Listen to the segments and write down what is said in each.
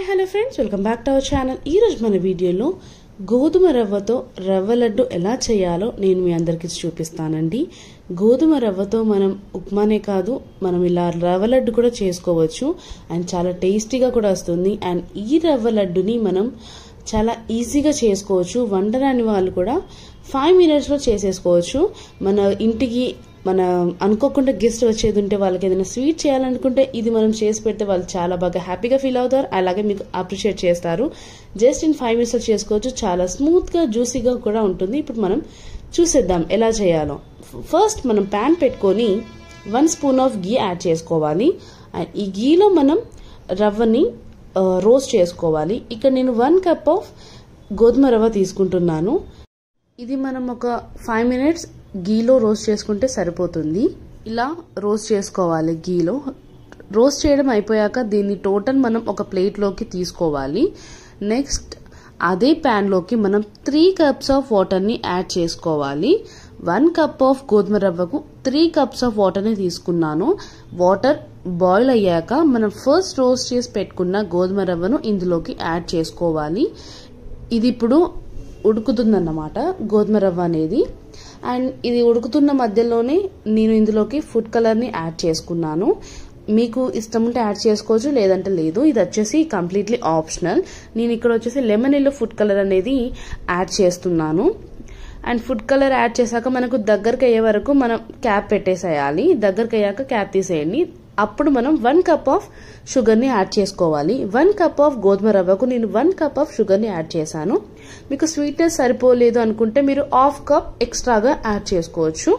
Hello friends, welcome back to our channel. ఈరోజు మన వీడియోలో గోధుమ రవ్వతో రవ్వ లడ్డు ఎలా చేయాలో నేను మీ అందరికీ చూపిస్తానండి. గోధుమ రవ్వతో మనం ఉప్మానే కాదు, మనం ఇలా రవ్వ లడ్డు కూడా చేసుకోవచ్చు అండ్ చాలా టేస్టీగా కూడా వస్తుంది. అండ్ ఈ రవ్వ లడ్డుని మనం చాలా ఈజీగా చేసుకోవచ్చు. వంట రాని వాళ్ళు కూడా 5 minutesలో చేసేసుకోవచ్చు. మన ఇంటికి మన అనుకోకుండా గెస్ట్ వచ్చేది ఉంటే వాళ్ళకి ఏదైనా స్వీట్ చేయాలనుకుంటే ఇది మనం చేసి పెడితే వాళ్ళు చాలా బాగా హ్యాపీగా ఫీల్ అవుతారు, అలాగే మీకు అప్రిషియేట్ చేస్తారు. జస్ట్ ఇన్ 5 minutesలో చేసుకోవచ్చు. చాలా స్మూత్గా జ్యూసీగా కూడా ఉంటుంది. ఇప్పుడు మనం చూసేద్దాం ఎలా చేయాలో. ఫస్ట్ మనం ప్యాన్ పెట్టుకొని 1 spoon ఆఫ్ గీ యాడ్ చేసుకోవాలి. అండ్ ఈ గీలో మనం రవ్వని రోస్ట్ చేసుకోవాలి. ఇక్కడ నేను 1 cup ఆఫ్ గోధుమ రవ్వ తీసుకుంటున్నాను. ఇది మనం ఒక 5 minutes గీలో రోస్ట్ చేసుకుంటే సరిపోతుంది. ఇలా రోస్ట్ చేసుకోవాలి. గీలో రోస్ట్ చేయడం అయిపోయాక దీన్ని టోటల్ మనం ఒక ప్లేట్లోకి తీసుకోవాలి. నెక్స్ట్ అదే ప్యాన్లోకి మనం 3 cups ఆఫ్ వాటర్ని యాడ్ చేసుకోవాలి. 1 cup ఆఫ్ గోధుమ రవ్వకు 3 cups ఆఫ్ వాటర్ని తీసుకున్నాను. వాటర్ బాయిల్ అయ్యాక మనం ఫస్ట్ రోస్ట్ చేసి పెట్టుకున్న గోధుమ రవ్వను ఇందులోకి యాడ్ చేసుకోవాలి. ఇది ఇప్పుడు ఉడుకుతుందన్నమాట గోధుమ రవ్వ అనేది. అండ్ ఇది ఉడుకుతున్న మధ్యలోనే నేను ఇందులోకి ఫుడ్ కలర్ని యాడ్ చేసుకున్నాను. మీకు ఇష్టం ఉంటే యాడ్ చేసుకోవచ్చు, లేదంటే లేదు. ఇది వచ్చేసి కంప్లీట్లీ ఆప్షనల్. నేను ఇక్కడ వచ్చేసి లెమన్ ఎల్లో ఫుడ్ కలర్ అనేది యాడ్ చేస్తున్నాను. అండ్ ఫుడ్ కలర్ యాడ్ చేశాక మనకు దగ్గరకు అయ్యే వరకు మనం క్యాప్ పెట్టేసేయాలి. దగ్గరకు అయ్యాక క్యాప్ తీసేయండి. అప్పుడు మనం 1 cup ఆఫ్ షుగర్ని యాడ్ చేసుకోవాలి. 1 cup ఆఫ్ గోధుమ రవ్వకు నేను 1 cup ఆఫ్ షుగర్ని యాడ్ చేశాను. మీకు స్వీట్నెస్ సరిపోలేదు అనుకుంటే మీరు 1/2 cup ఎక్స్ట్రాగా యాడ్ చేసుకోవచ్చు.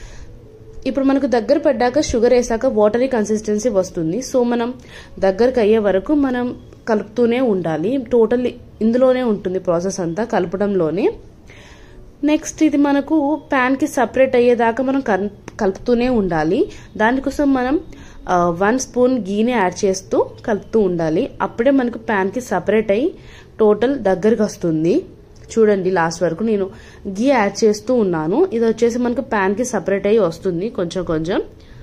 ఇప్పుడు మనకు దగ్గర పడ్డాక షుగర్ వేసాక వాటరీ కన్సిస్టెన్సీ వస్తుంది. సో మనం దగ్గరకు అయ్యే వరకు మనం కలుపుతూనే ఉండాలి. టోటల్ ఇందులోనే ఉంటుంది ప్రాసెస్ అంతా, కలపడంలోనే. నెక్స్ట్ ఇది మనకు ప్యాన్కి సపరేట్ అయ్యేదాకా మనం కలుపుతూనే ఉండాలి. దానికోసం మనం 1 spoon గీని యాడ్ చేస్తూ కలుపుతూ ఉండాలి. అప్పుడే మనకు ప్యాన్కి సపరేట్ అయ్యి టోటల్ దగ్గరకు వస్తుంది. చూడండి, లాస్ట్ వరకు నేను గీ యాడ్ చేస్తూ ఉన్నాను. ఇది వచ్చేసి మనకు ప్యాన్కి సపరేట్ అయ్యి వస్తుంది కొంచెం కొంచెం.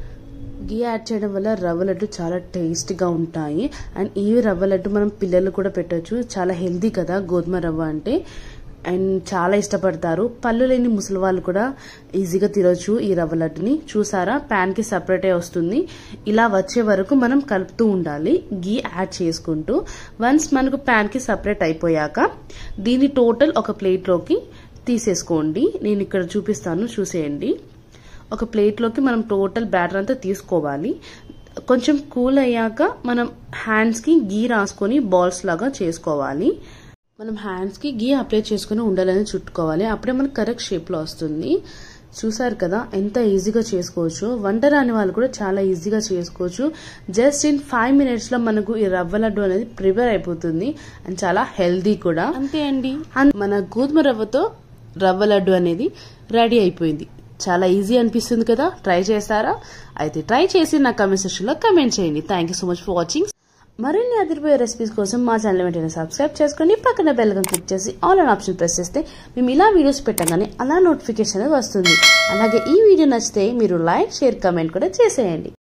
గీ యాడ్ చేయడం వల్ల రవ్వ లడ్డు చాలా టేస్ట్గా ఉంటాయి. అండ్ ఈ రవ్వ లడ్డు మనం పిల్లలు కూడా పెట్టచ్చు. చాలా హెల్దీ కదా గోధుమ రవ్వ అంటే, అండ్ చాలా ఇష్టపడతారు. పళ్ళు లేని ముసలి వాళ్ళు కూడా ఈజీగా తినొచ్చు ఈ రవ్వ లడ్డుని. చూసారా, ప్యాన్కి సపరేట్ అయి వస్తుంది. ఇలా వచ్చే వరకు మనం కలుపుతూ ఉండాలి గీ యాడ్ చేసుకుంటూ. వన్స్ మనకు ప్యాన్కి సపరేట్ అయిపోయాక దీన్ని టోటల్ ఒక ప్లేట్లోకి తీసేసుకోండి. నేను ఇక్కడ చూపిస్తాను, చూసేయండి. ఒక ప్లేట్లోకి మనం టోటల్ బ్యాటర్ అంతా తీసుకోవాలి. కొంచెం కూల్ అయ్యాక మనం హ్యాండ్స్కి గీ రాసుకొని బాల్స్ లాగా చేసుకోవాలి. మనం హ్యాండ్స్కి గీ అప్లై చేసుకుని ఉండాలని చుట్టుకోవాలి. అప్పుడే మనకు కరెక్ట్ షేప్లో వస్తుంది. చూసారు కదా ఎంత ఈజీగా చేసుకోవచ్చు. వంట రాని వాళ్ళు కూడా చాలా ఈజీగా చేసుకోవచ్చు. జస్ట్ ఇన్ 5 minutesలో మనకు ఈ రవ్వ లడ్డు అనేది ప్రిపేర్ అయిపోతుంది. అండ్ చాలా హెల్దీ కూడా. అంతే అండి, మన గోధుమ రవ్వతో రవ్వ లడ్డు అనేది రెడీ అయిపోయింది. చాలా ఈజీ అనిపిస్తుంది కదా. ట్రై చేస్తారా? అయితే ట్రై చేసి నా కామెంట్ సెక్షన్లో కమెంట్ చేయండి. Thank you so much for watching. మరిన్ని అదిరిపోయే రెసిపీస్ కోసం మా ఛానల్ వెంటనే సబ్స్క్రైబ్ చేసుకుని పక్కన బెల్ ఐకాన్ క్లిక్ చేసి ఆల్ అన్ ఆప్షన్ ప్రెస్ చేస్తే మేము ఇలా వీడియోస్ పెట్టగానే అలా నోటిఫికేషన్ వస్తుంది. అలాగే ఈ వీడియో నచ్చితే మీరు లైక్, షేర్, కమెంట్ కూడా చేసేయండి.